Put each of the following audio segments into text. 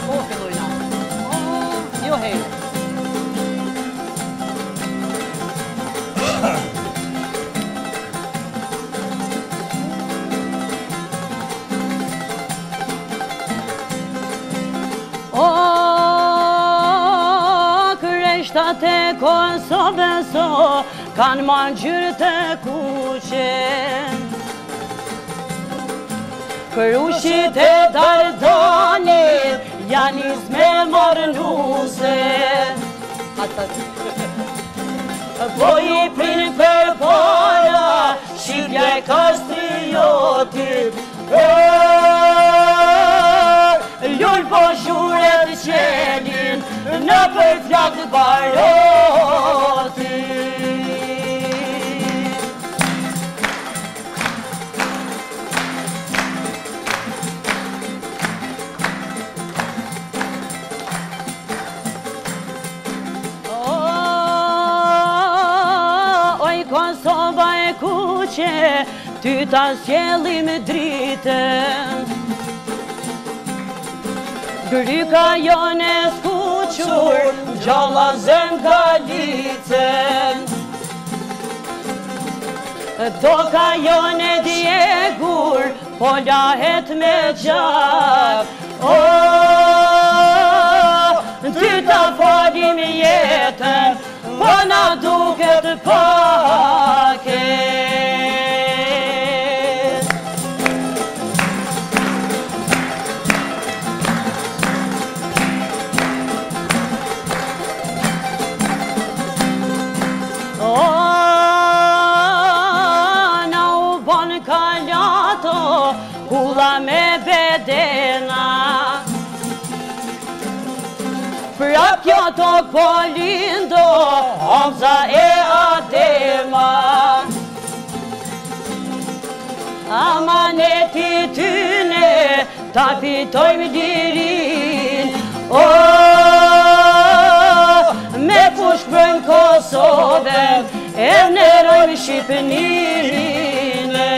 po fillojna. Jo herë. Kreshtat e Kosovës kanë mangjyrë të kuqe, Krushit e Dardanit janë me marnuse. Po i prinë për para Shqipja e kastriotit, lull po shuret qenin në për flak barotit. Kosova e kuqe, ty ta sjellim dritën, Gryka jone skuqur, gjalla zem galicën, Toka jone djegur, po lahet me gjak. Ty ta falim jetën, po na duket paket. Na u bon kalato, hula me bedena, pra kjo tok po lindo, Hamza e Adema. Amaneti tyne, ta fitojmë lirin, me fush brëm Kosovën, e vnerojmë Shqipënirine.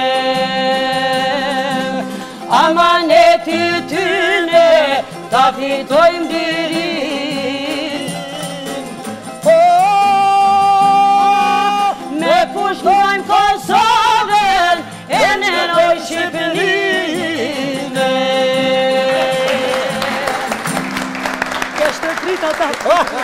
Amaneti tyne, ta fitojmë lirin, me fush brëm Kosovën, e vnerojmë Shqipënirine. Kështë të trita ta.